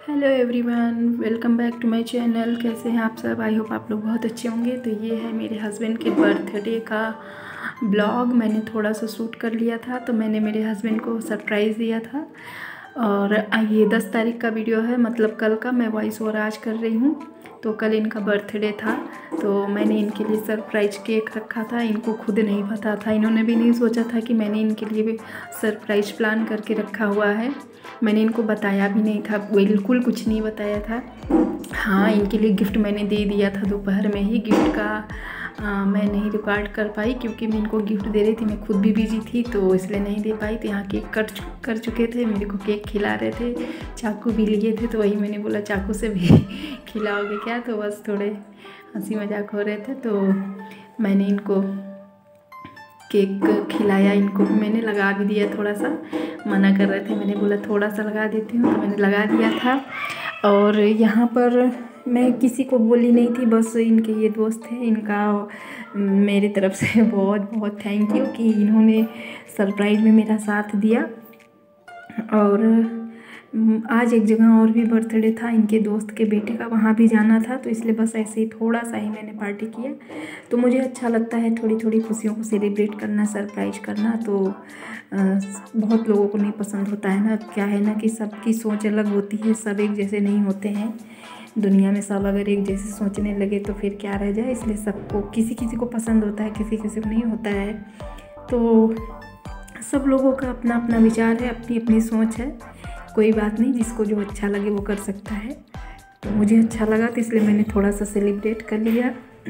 Hello everyone, welcome back to my channel. कैसे हैं आप सब? आई होप आप लोग बहुत अच्छे होंगे। तो ये है मेरे हस्बैंड के बर्थडे का ब्लॉग। मैंने थोड़ा सा शूट कर लिया था, तो मैंने मेरे हस्बैंड को सरप्राइज़ दिया था। और ये 10 तारीख का वीडियो है, मतलब कल का। मैं वॉइस ओवर आज कर रही हूँ। तो कल इनका बर्थडे था, तो मैंने इनके लिए सरप्राइज केक रखा था। इनको खुद नहीं पता था, इन्होंने भी नहीं सोचा था कि मैंने इनके लिए भी सरप्राइज प्लान करके रखा हुआ है। मैंने इनको बताया भी नहीं था, बिल्कुल कुछ नहीं बताया था। हाँ, इनके लिए गिफ्ट मैंने दे दिया था दोपहर में ही। गिफ्ट का मैं नहीं रिकॉर्ड कर पाई क्योंकि मैं इनको गिफ्ट दे रही थी, मैं खुद भी बिजी थी, तो इसलिए नहीं दे पाई। तो यहाँ केक कट कर चुके थे, मेरे को केक खिला रहे थे, चाकू भी लिए थे। तो वही मैंने बोला चाकू से भी खिलाओगे क्या? तो बस थोड़े हंसी मजाक हो रहे थे, तो मैंने इनको केक खिलाया। इनको भी मैंने लगा भी दिया, थोड़ा सा मना कर रहे थे, मैंने बोला थोड़ा सा लगा देती हूँ, तो मैंने लगा दिया था। और यहाँ पर मैं किसी को बोली नहीं थी, बस इनके ये दोस्त हैं, इनका मेरी तरफ से बहुत बहुत थैंक यू कि इन्होंने सरप्राइज में मेरा साथ दिया। और आज एक जगह और भी बर्थडे था इनके दोस्त के बेटे का, वहाँ भी जाना था, तो इसलिए बस ऐसे ही थोड़ा सा ही मैंने पार्टी किया। तो मुझे अच्छा लगता है थोड़ी थोड़ी खुशियों को सेलिब्रेट करना, सरप्राइज करना। तो बहुत लोगों को नहीं पसंद होता है ना, क्या है ना कि सबकी सोच अलग होती है, सब एक जैसे नहीं होते हैं दुनिया में। सब अगर एक जैसे सोचने लगे तो फिर क्या रह जाए। इसलिए सबको किसी किसी को पसंद होता है, किसी किसी को नहीं होता है। तो सब लोगों का अपना अपना विचार है, अपनी अपनी सोच है। कोई बात नहीं, जिसको जो अच्छा लगे वो कर सकता है। तो मुझे अच्छा लगा, तो इसलिए मैंने थोड़ा सा सेलिब्रेट कर लिया।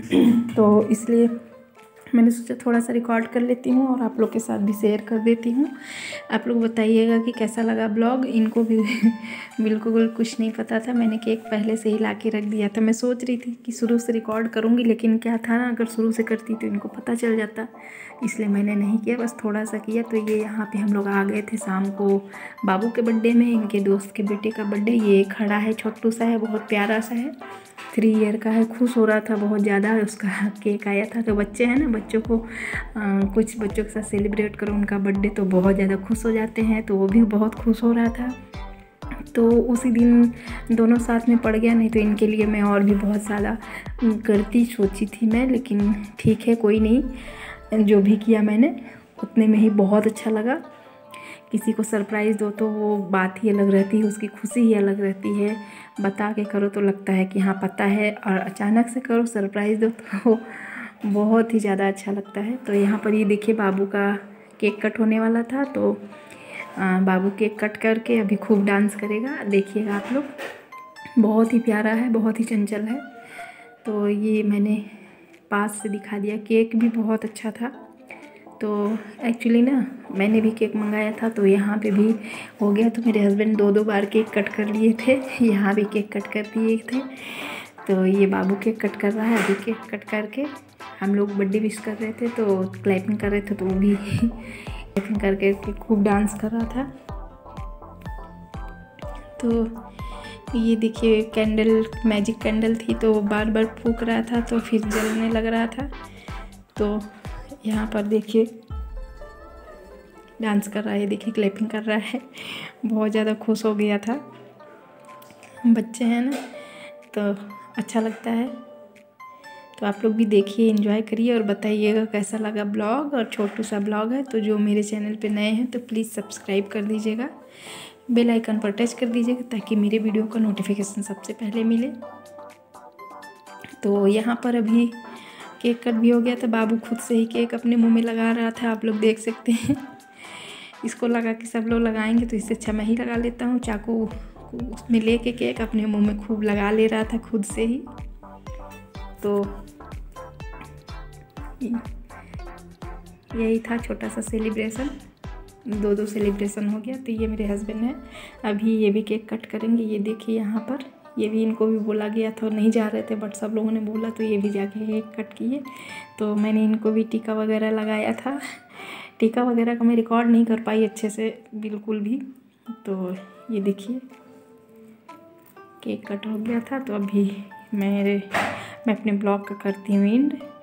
तो इसलिए मैंने सोचा थोड़ा सा रिकॉर्ड कर लेती हूँ और आप लोग के साथ भी शेयर कर देती हूँ। आप लोग बताइएगा कि कैसा लगा ब्लॉग। इनको भी बिल्कुल कुछ नहीं पता था, मैंने केक पहले से ही ला के रख दिया था। मैं सोच रही थी कि शुरू से रिकॉर्ड करूँगी, लेकिन क्या था ना, अगर शुरू से करती तो इनको पता चल जाता, इसलिए मैंने नहीं किया, बस थोड़ा सा किया। तो ये यहाँ पे हम लोग आ गए थे शाम को बाबू के बर्थडे में, इनके दोस्त के बेटे का बर्थडे। ये खड़ा है, छोटू सा है, बहुत प्यारा सा है, 3 ईयर का है। खुश हो रहा था बहुत ज़्यादा, उसका केक आया था। तो बच्चे हैं ना, बच्चों को कुछ बच्चों के साथ सेलिब्रेट करो उनका बर्थडे, तो बहुत ज़्यादा खुश हो जाते हैं। तो वो भी बहुत खुश हो रहा था। तो उसी दिन दोनों साथ में पड़ गया, नहीं तो इनके लिए मैं और भी बहुत ज़्यादा करती सोची थी मैं, लेकिन ठीक है, कोई नहीं, जो भी किया मैंने उतने में ही बहुत अच्छा लगा। किसी को सरप्राइज़ दो तो वो बात ही अलग रहती है, उसकी खुशी ही अलग रहती है। बता के करो तो लगता है कि हाँ पता है, और अचानक से करो सरप्राइज़ दो तो बहुत ही ज़्यादा अच्छा लगता है। तो यहाँ पर ये देखिए, बाबू का केक कट होने वाला था, तो बाबू केक कट करके अभी खूब डांस करेगा, देखिएगा आप लोग। बहुत ही प्यारा है, बहुत ही चंचल है। तो ये मैंने पास से दिखा दिया। केक भी बहुत अच्छा था। तो एक्चुअली ना, मैंने भी केक मंगाया था, तो यहाँ पे भी हो गया। तो मेरे हस्बैंड 2 बार केक कट कर लिए थे, यहाँ भी केक कट कर दिए थे। तो ये बाबू केक कट कर रहा है, अभी केक कट करके हम लोग बर्थडे विश कर रहे थे, तो क्लैपिंग कर रहे थे, तो वो भी क्लैपिंग करके खूब डांस कर रहा था। तो ये देखिए, कैंडल, मैजिक कैंडल थी, तो बार बार फूंक रहा था, तो फिर जलने लग रहा था। तो यहाँ पर देखिए डांस कर रहा है, देखिए क्लैपिंग कर रहा है, बहुत ज़्यादा खुश हो गया था। बच्चे हैं ना, तो अच्छा लगता है। तो आप लोग भी देखिए, एंजॉय करिए और बताइएगा कैसा लगा ब्लॉग। और छोटू सा ब्लॉग है, तो जो मेरे चैनल पे नए हैं तो प्लीज़ सब्सक्राइब कर दीजिएगा, बेल आइकन पर टच कर दीजिएगा, ताकि मेरे वीडियो का नोटिफिकेशन सबसे पहले मिले। तो यहाँ पर अभी केक कट भी हो गया था। बाबू खुद से ही केक अपने मुंह में लगा रहा था, आप लोग देख सकते हैं। इसको लगा कि सब लोग लगाएंगे, तो इससे अच्छा मैं ही लगा लेता हूँ। चाकू उसमें लेके केक अपने मुंह में खूब लगा ले रहा था खुद से ही। तो यही था छोटा सा सेलिब्रेशन, 2 सेलिब्रेशन हो गया। तो ये मेरे हस्बैंड हैं, अभी ये भी केक कट करेंगे। ये देखिए यहाँ पर, ये भी इनको भी बोला गया था, नहीं जा रहे थे, बट सब लोगों ने बोला, तो ये भी जाके केक कट किए। तो मैंने इनको भी टीका वगैरह लगाया था। टीका वगैरह का मैं रिकॉर्ड नहीं कर पाई अच्छे से बिल्कुल भी। तो ये देखिए केक कट हो गया था। तो अभी मैं अपने ब्लॉग का करती हूँ एंड।